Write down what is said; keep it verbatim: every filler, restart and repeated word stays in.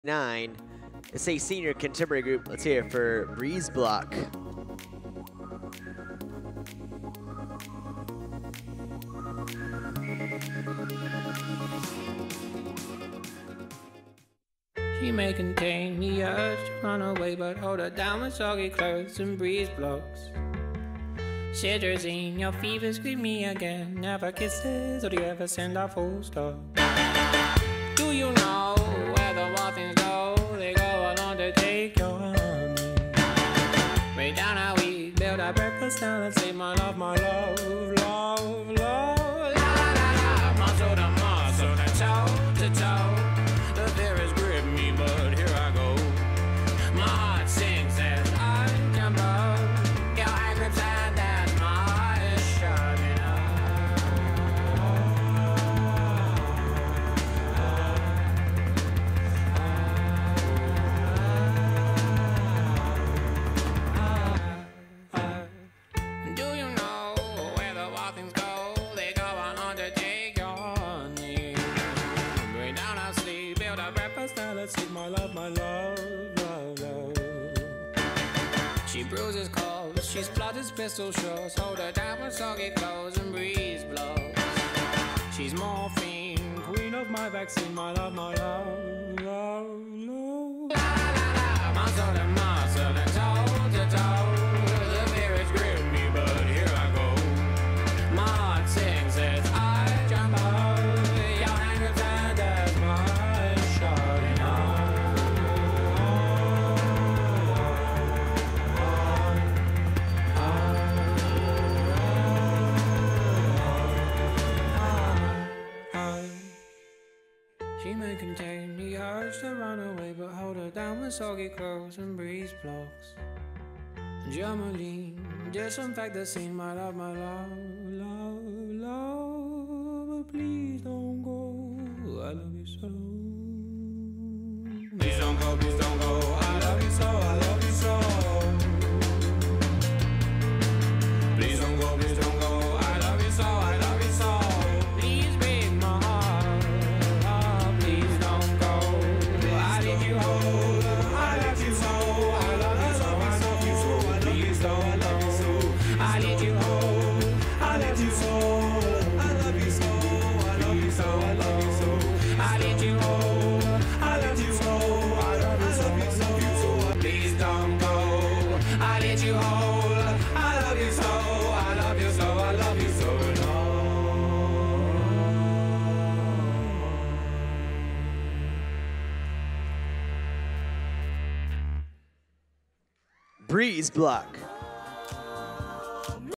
nine. It's a senior contemporary group. Let's hear it for BreezeBlock. She may contain the urge to run away, but hold her down with soggy clothes and breeze blocks. Cetirizine, your fever scream me again. Never kisses, or do you ever send a full stop? Do you know where the waffles go? They go along to take your honey. Way down how we build our breakfast down and say my love, my love, love, love. La la la la, muscle to muscle, to toe to toe. The fear grip me, but here I go. My heart sings as I jump up. Your angry time that my heart is shutting up. Do you know where the wild things go? They go on on to take your honey. Bring down our sleep, build our breakfast, now let's eat my love, my love, love, love. She bruises calls, she splutters pistol shots. Hold her down with soggy clothes and breeze blows. She's morphine, queen of my vaccine, my love, my love, love, love. La la la la, muscle to muscle and toe to toe. The fear is grip me, but here I go. My heart sings as I jump up. Your hand grabs and as my eyes shutting up. She may contain the urge to run away, but hold her down with soggy clothes and breeze blocks. Germaline, disinfect the scene, my love, my love, love, love. But please don't go, I love you so. Please don't go, please don't go, I love you so, I love you so. Please don't go, please don't go, I love you so, I love you so. Please break my heart, oh, please don't go. I need you whole, I love you so, I love you so, I love you so. Please don't, I love you so. I need you whole, I love you so, I love you so, I love you so, I love you so. I need you whole, I love you so, I love you so, I love you so. Please don't go. I need you whole, I love you so, I love you so, I love you so. BreezeBlock.